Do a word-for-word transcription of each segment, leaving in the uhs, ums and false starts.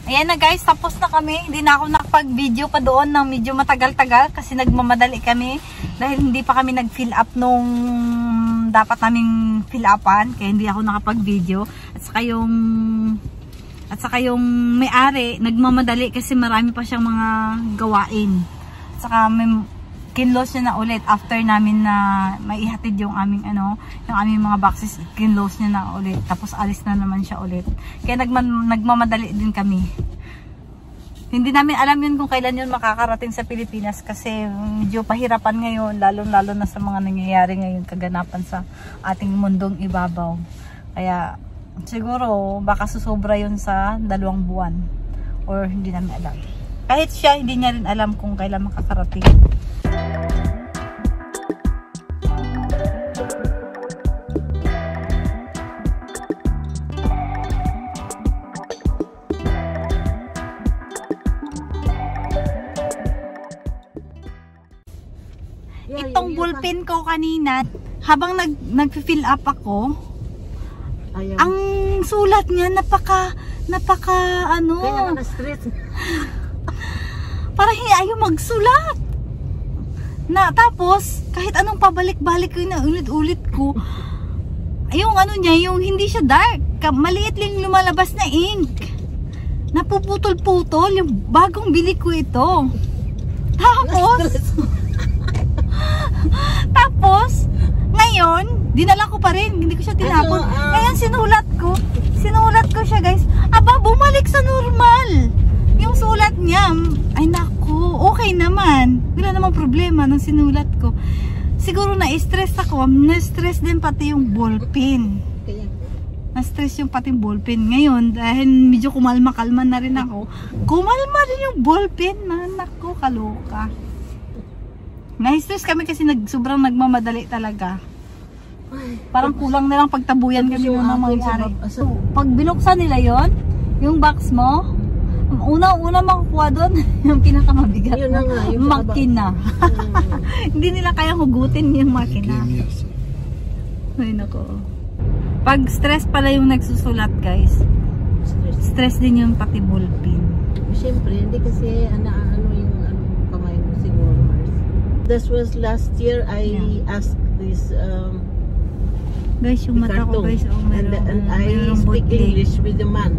Ayan na guys, tapos na kami. Hindi na ako nakapag-video pa doon ng medyo matagal-tagal kasi nagmamadali kami dahil hindi pa kami nag-fill up nung dapat naming fill upan, kaya hindi ako nakapag-video. At saka yung at saka yung may-ari nagmamadali kasi marami pa siyang mga gawain. At saka may kinloss niya na ulit after namin na maihatid yung aming ano, yung aming mga boxes, kinloss niya na ulit. Tapos alis na naman siya ulit. Kaya nagman, nagmamadali din kami. Hindi namin alam yun kung kailan yun makakarating sa Pilipinas kasi medyo pahirapan ngayon, lalo-lalo na sa mga nangyayari ngayon, kaganapan sa ating mundong ibabaw. Kaya siguro baka susobra yun sa dalawang buwan or hindi namin alam. Kahit siya, hindi niya rin alam kung kailan makakarating. Itong ballpen ko kanina, habang nag nag-fill up ako, ayaw. Ang sulat niya napaka napaka ano, kaya na stress. Parang ayaw magsulat. Na tapos kahit anong pabalik-balik ko na ulit-ulit ko, yung ano niya, yung hindi siya dark, maliit lang lumalabas na ink. Napuputol-putol yung bagong bili ko ito. Tapos Tapos, ngayon, dinala ko pa rin. Hindi ko siya tinapon. Ngayon, sinulat ko. Sinulat ko siya, guys. Aba, bumalik sa normal. Yung sulat niya, ay naku, okay naman. Wala namang problema nung sinulat ko. Siguro na-stress ako. Na-stress din pati yung ballpen. Na-stress yung pati yung ballpen. Ngayon, dahil medyo kumalma-kalma na rin ako, kumalma rin yung ballpen na, naku, kaloka. Na-stress kami kasi nag, sobrang nagmamadali talaga. Parang kulang na lang pagtabuyan kami muna mangyari. So, pag binuksan nila yon, yung box mo, una-una makukuha doon, yung pinakamabigat yun na nga, yung makina. Hindi nila kayang hugutin yung makina. Ay nako. Pag stress pala yung nagsusulat, guys, stress din yung pati ballpen. Siyempre, hindi kasi ano, ano yung ano, kamay mo siguro. This was last year I yeah. asked this um, guys, yung mata ko guys, oh, meron, and, and I speak English with the man.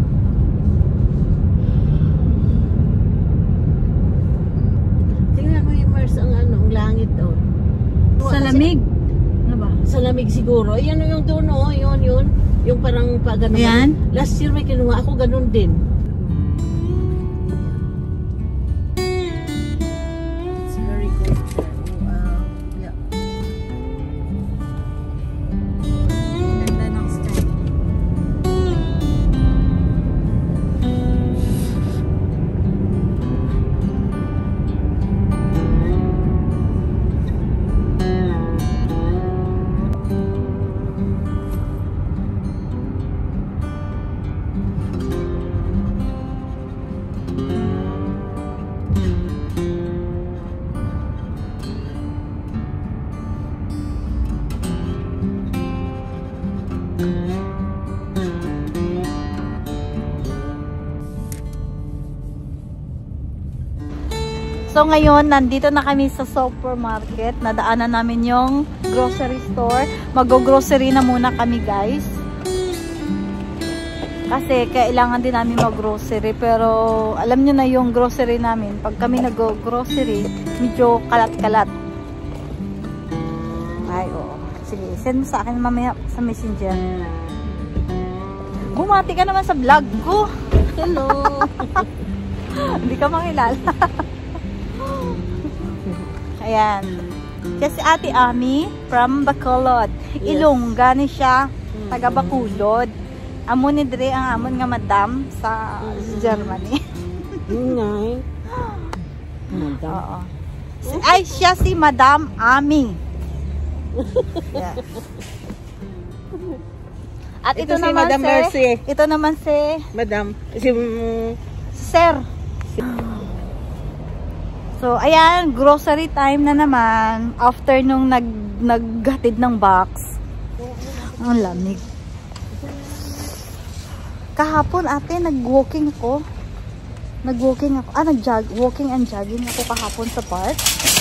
Tingnan mo yung Mars, ang ano, ang langit oh. Sa lamig? Ano ba? Sa lamig siguro. Ayan yung doon oh, yun yun. Yung parang pa ganun. Ayan? Last year may kinuha ako ganun din. So ngayon, nandito na kami sa supermarket. Nadaanan namin yung grocery store. Mag-grocery na muna kami, guys. Kasi kailangan din namin mag-grocery. Pero alam nyo na yung grocery namin. Pag kami nag-grocery, medyo kalat-kalat. Ay, oo. Sige, send mo sa akin mamaya sa messenger. Bumati ka naman sa vlog ko. Hello. Hindi ka makilala. Ayan. Siya si Ate Ami from Bacolod. Yes. Ilongga ni siya. Mm-hmm. Taga Bacolod. Amo ni Dre ang amon nga madam sa mm-hmm. Germany. Ngay. Madam. Oo. Ay, siya si Madam Ami. Yes. At ito, ito si naman Madam si, Mercy. Ito naman si Madam. Si Sir. So, ayan, grocery time na naman. After nung nag, naghatid ng box. Ang lamig. Kahapon, ate, nag-walking ako. Nag-walking ako, ah, nag-jog, walking and jogging ako kahapon sa park.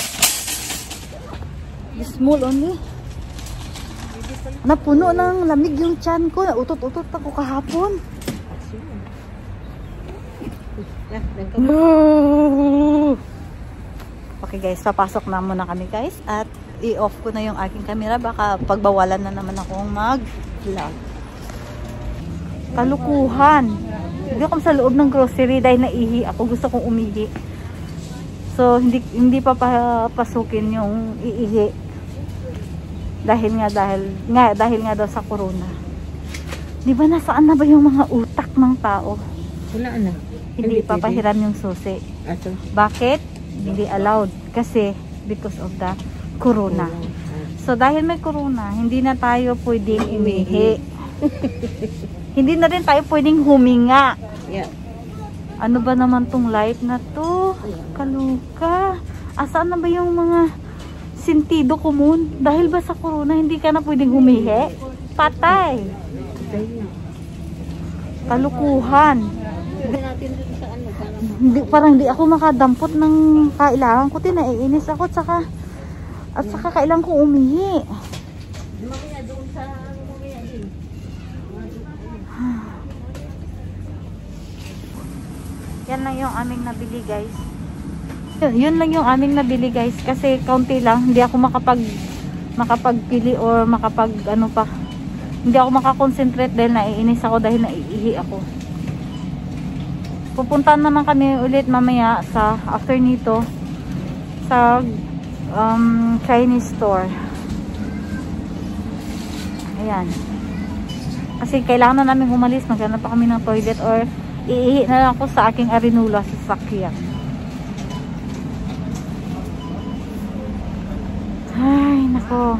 Small only. Napuno ng lamig yung tiyan ko. Utot-utot ako kahapon. Okay guys, papasok na muna kami guys. At i-off ko na yung aking camera. Baka pagbawalan na naman akong mag-vlog. Kalukuhan. Hindi ako sa loob ng grocery dahil naihi ako. Gusto kong umihi. So, hindi, hindi pa papasukin yung iihi. Dahil nga, dahil nga, dahil nga daw sa corona. Di ba nasaan na ba yung mga utak ng tao? Wala na. Hindi papahiram yung susi. Ato. Bakit? Hindi allowed. Kasi, because of the corona. So, dahil may corona, hindi na tayo pwedeng umihi. Hindi na rin tayo pwedeng huminga. Yeah. Ano ba naman tong life na to? Kaluka. Asaan na ba yung mga sentido komon? Dahil ba sa corona, hindi ka na pwedeng humihi? Patay. Kalukuhan. Hindi, parang hindi ako makadampot ng kailangan ko. Tinaiinis ako at saka, at saka kailangan ko umihi. Yan lang yung aming nabili guys. Yun lang yung aming nabili guys. Kasi kaunti lang. Hindi ako makapag makapagpili or makapag ano pa. Hindi ako makakonsentrate dahil naiinis ako dahil naiihi ako. Pupunta naman kami ulit mamaya sa after nito sa um, Chinese store. Ayan. Kasi kailangan na namin umalis. Maghanap pa kami ng toilet or iihi na lang ako sa aking arinula sa sakyan. Ay, nako.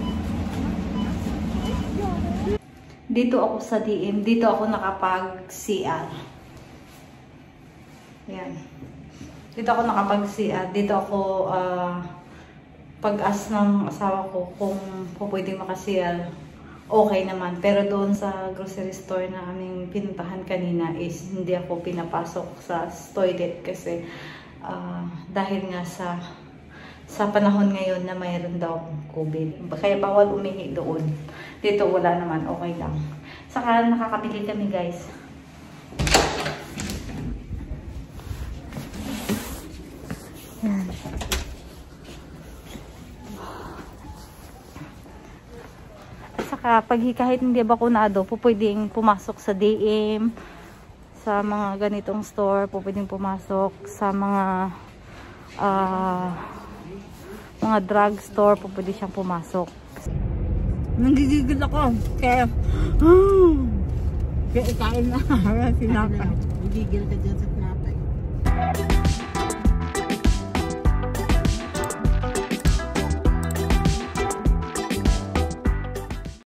Dito ako sa D M. Dito ako nakapag-C R. Yan. Dito ako nakapag-C R. Dito ako uh, pag-ask ng asawa ko kung pwedeng maka-C R. Okay naman. Pero doon sa grocery store na aming pinuntahan kanina is hindi ako pinapasok sa toilet kasi uh, dahil nga sa sa panahon ngayon na mayroon daw COVID. Kaya bawal umihi doon. Dito wala naman. Okay lang. Saka nakakabili kami guys. Yan. Saka pag kahit hindi bakunado, po pwedeng pumasok sa D M, sa mga ganitong store, po pwedeng pumasok sa mga uh, mga drug store, po pwede siyang pumasok. Nanggigigil ako kaya kaya ikain na sinapay. Nanggigil ka dyan sa sinapay.